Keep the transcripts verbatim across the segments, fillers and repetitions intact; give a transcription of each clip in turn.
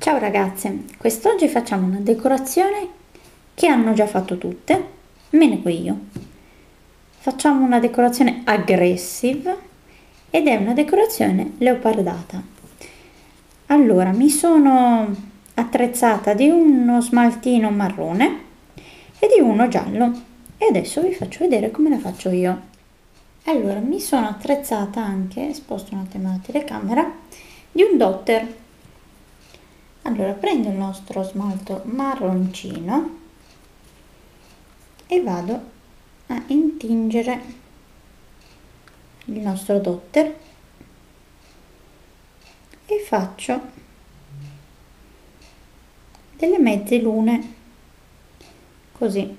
Ciao ragazze, quest'oggi facciamo una decorazione che hanno già fatto tutte, me ne io. Facciamo una decorazione aggressive ed è una decorazione leopardata. Allora, mi sono attrezzata di uno smaltino marrone e di uno giallo e adesso vi faccio vedere come la faccio io. Allora, mi sono attrezzata anche, sposto un attimo la telecamera, di un dotter. Allora prendo il nostro smalto marroncino e vado a intingere il nostro dotter e faccio delle mezze lune così,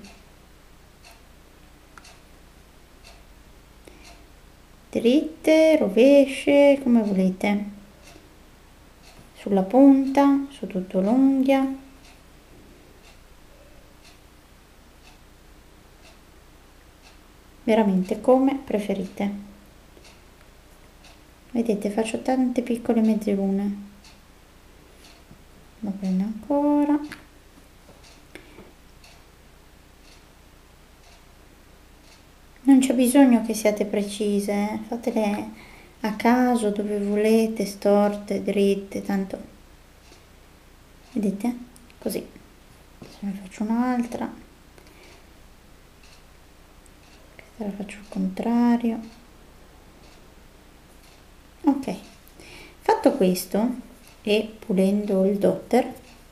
dritte, rovesce, come volete, sulla punta, su tutto l'unghia. Veramente come preferite. Vedete, faccio tante piccole mezze lune. Lo prendo ancora. Non c'è bisogno che siate precise, fatele a caso, dove volete, storte, dritte, tanto. Vedete? Così. Adesso ne faccio un'altra. Questa la faccio al contrario. Ok. Fatto questo, e pulendo il dotter,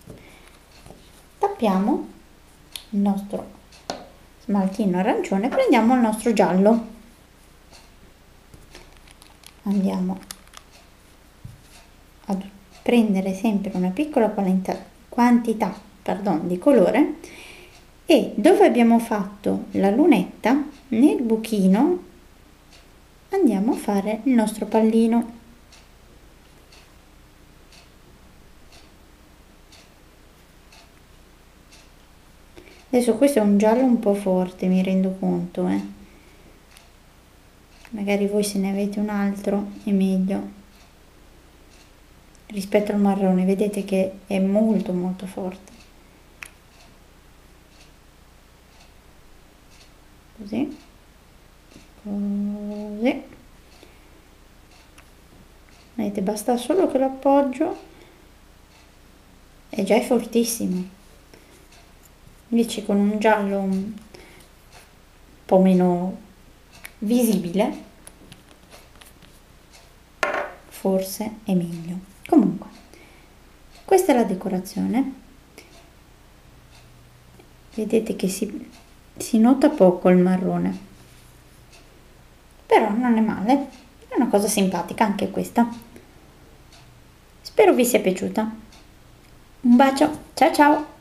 tappiamo il nostro smaltino arancione, prendiamo il nostro giallo, andiamo a prendere sempre una piccola quantità pardon, di colore e dove abbiamo fatto la lunetta, nel buchino andiamo a fare il nostro pallino. Adesso questo è un giallo un po' forte, mi rendo conto, eh. Magari voi se ne avete un altro è meglio. Rispetto al marrone, vedete che è molto molto forte. Così. Così. Vedete, basta solo che lo appoggio e già è fortissimo. Invece con un giallo un po' meno visibile forse è meglio. Comunque questa è la decorazione, vedete che si, si nota poco il marrone, però non è male, è una cosa simpatica anche questa. Spero vi sia piaciuta. Un bacio, ciao ciao.